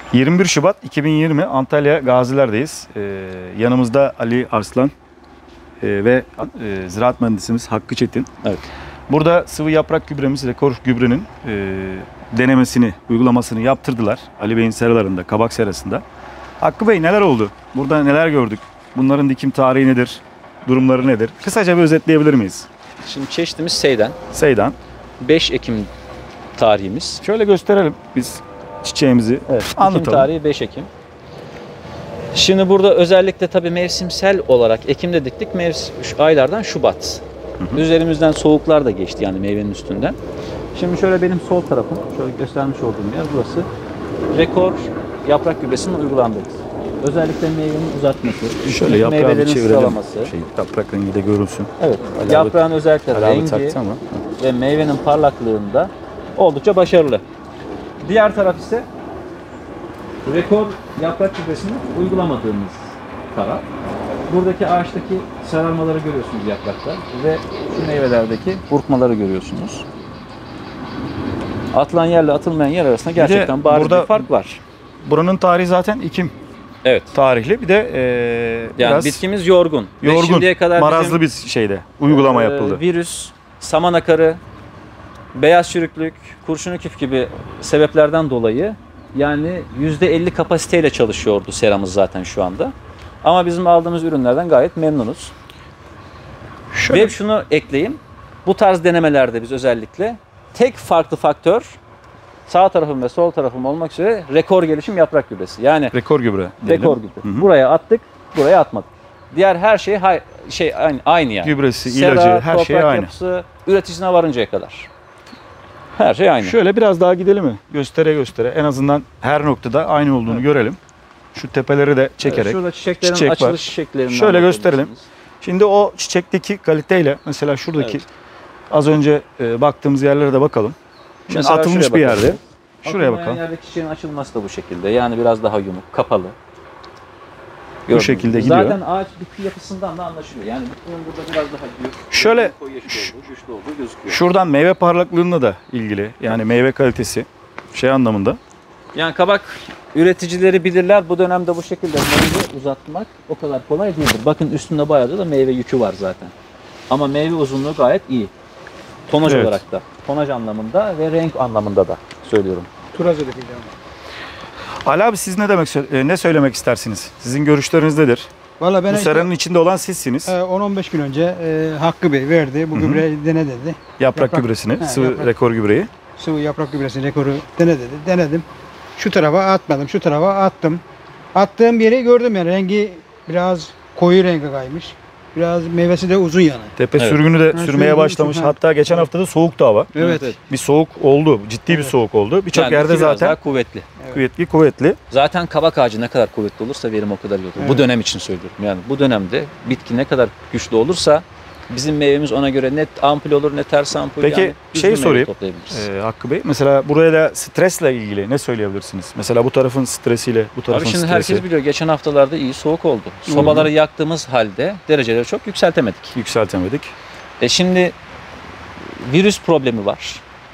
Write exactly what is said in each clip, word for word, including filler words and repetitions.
yirmi bir Şubat iki bin yirmi Antalya Gaziler'deyiz. Ee, yanımızda Ali Arslan e, ve e, ziraat mühendisimiz Hakkı Çetin. Evet. Burada sıvı yaprak gübremiz, Rekor gübrenin e, denemesini, uygulamasını yaptırdılar. Ali Bey'in seralarında, kabak serasında. Hakkı Bey, neler oldu? Burada neler gördük? Bunların dikim tarihi nedir? Durumları nedir? Kısaca bir özetleyebilir miyiz? Şimdi çeşitimiz Seydan. Seydan. beş Ekim tarihimiz. Şöyle gösterelim biz çiçeğimizi. Evet. Anlatalım. Ekim tarihi beş Ekim. Şimdi burada özellikle tabii mevsimsel olarak Ekim'de diktik. Mevsim, şu aylardan Şubat. Hı hı. Üzerimizden soğuklar da geçti yani meyvenin üstünden. Şimdi şöyle benim sol tarafım, şöyle göstermiş olduğum yer burası. Rekor yaprak gübresinin uygulandığı. Özellikle meyvenin uzatması, şöyle yaprağı meyvelerin çevirelim. sıralaması. Şey, yaprak rengi de görünsün. Evet. Ali Yaprağın özellikle Ali rengi taktı ama. ve meyvenin parlaklığında oldukça başarılı. Diğer taraf ise rekor yaprak gübresini uygulamadığımız taraf. Buradaki ağaçtaki sararmaları görüyorsunuz yaprakta ve şu meyvelerdeki burkmaları görüyorsunuz. Atılan yerle atılmayan yer arasında gerçekten bariz burada, bir fark var. Buranın tarihi zaten Ekim Evet. tarihli. Bir de e, yani biraz bitkimiz yorgun. yorgun, Ve şimdiye kadar marazlı bizim, bir şeyde uygulama e, yapıldı. Virüs, saman akarı, beyaz çürüklük, kurşun küf gibi sebeplerden dolayı yani yüzde elli kapasiteyle çalışıyordu seramız zaten şu anda. Ama bizim aldığımız ürünlerden gayet memnunuz. Şöyle, Ve şunu ekleyeyim. Bu tarz denemelerde biz özellikle tek farklı faktör sağ tarafım ve sol tarafım olmak üzere rekor gelişim yaprak gübresi. Yani rekor gübre diyelim. rekor gübre. Hı hı. Buraya attık, buraya atmadık. Diğer her şey hay, şey aynı, aynı yani. Gübresi, Sera, ilacı, her şey toprak aynı. yapısı, üreticisine varıncaya kadar. Her şey aynı. Şöyle biraz daha gidelim mi? Göstere göstere. En azından her noktada aynı olduğunu evet. görelim. Şu tepeleri de çekerek. Evet, şurada çiçeklerin çiçek açılış var. şekillerinden Şöyle gösterelim. Şimdi o çiçekteki kaliteyle mesela şuradaki evet. az önce e, baktığımız yerlere de bakalım. Şimdi mesela atılmış bir yerde. Şuraya bakalım. Yerdeki çiçeğin açılması da bu şekilde. Yani biraz daha yumuk, kapalı. Bu Gördüğünüz şekilde gidiyor. Zaten ağaç bitki yapısından da anlaşılıyor. Yani bitkinin burada biraz daha büyük, şöyle koyu yeşil olduğu, güçlü olduğu gözüküyor. Şuradan meyve parlaklığına da ilgili. Yani meyve kalitesi şey anlamında. Yani kabak üreticileri bilirler. Bu dönemde bu şekilde meyve uzatmak o kadar kolay değildir. Bakın üstünde bayağı da meyve yükü var zaten. Ama meyve uzunluğu gayet iyi. Tonaj evet. olarak da. Tonaj anlamında ve renk anlamında da söylüyorum. Turazö'deki ama. Ali abi, siz ne demek ne söylemek istersiniz? Sizin görüşleriniz nedir? Vallahi ben bu seranın içinde olan sizsiniz. on on beş gün önce e, Hakkı Bey verdi. Bu gübreyi dene dedi. Yaprak, yaprak gübresini, he, sıvı yaprak, rekor gübreyi. Sıvı yaprak gübresini, rekoru dene dedi. Denedim. Şu tarafa atmadım, şu tarafa attım. Attığım yeri gördüm yani rengi biraz koyu rengi kaymış. Biraz meyvesi de uzun yani. Tepe evet. sürgünü de ha, sürmeye başlamış. Sürgün. Hatta geçen evet. hafta da soğuktu hava. Evet. evet. Bir soğuk oldu. Ciddi evet. bir soğuk oldu. Birçok yani yerde zaten daha kuvvetli. Evet. Kuvvetli, kuvvetli. Zaten kabak ağacı ne kadar kuvvetli olursa verim o kadar iyi olur. Evet. Bu dönem için söylüyorum. Yani bu dönemde bitki ne kadar güçlü olursa bizim meyvemiz ona göre net ampul olur, ne ters ampul. Peki yani şey sorayım e, Hakkı Bey. Mesela buraya da stresle ilgili ne söyleyebilirsiniz? Mesela bu tarafın stresiyle bu tarafın stresi. Abi şimdi stresi. herkes biliyor. Geçen haftalarda iyi soğuk oldu. Sobaları Hı-hı. yaktığımız halde dereceleri çok yükseltemedik. Yükseltemedik. E şimdi virüs problemi var.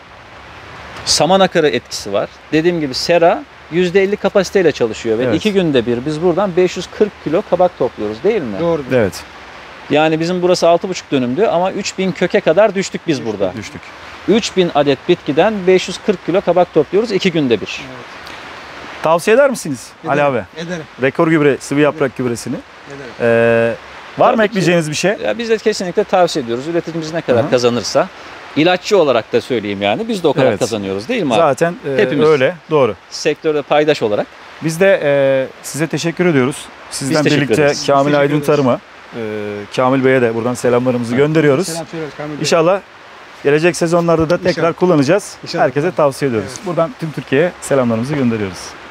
Saman akarı etkisi var. Dediğim gibi sera yüzde elli kapasiteyle çalışıyor ve evet. iki günde bir biz buradan beş yüz kırk kilo kabak topluyoruz değil mi? Doğru. Evet. Yani bizim burası altı buçuk dönümdü ama üç bin köke kadar düştük biz düştük, burada. Düştük. üç bin adet bitkiden beş yüz kırk kilo kabak topluyoruz iki günde bir. Evet. Tavsiye eder misiniz ederim, Ali abi? Ederim. Rekor gübre, sıvı yaprak ederim. gübresini. Ederim. Ee, var Tabii mı ekleyeceğiniz ki, bir şey? Ya biz de kesinlikle tavsiye ediyoruz. Üreticimiz ne kadar Hı-hı. kazanırsa. İlaççı olarak da söyleyeyim yani. Biz de o kadar evet. kazanıyoruz değil mi abi? Zaten e, Hepimiz öyle. Doğru. Sektörde paydaş olarak. Biz de e, size teşekkür ediyoruz. Sizden birlikte ederiz. Kamil Aydın Tarım'a, e, Kamil Bey'e de buradan selamlarımızı evet. gönderiyoruz. Selam söylüyoruz Kamil Bey. İnşallah gelecek sezonlarda da tekrar İnşallah. kullanacağız. İnşallah. Herkese tavsiye ediyoruz. Evet. Buradan tüm Türkiye'ye selamlarımızı gönderiyoruz.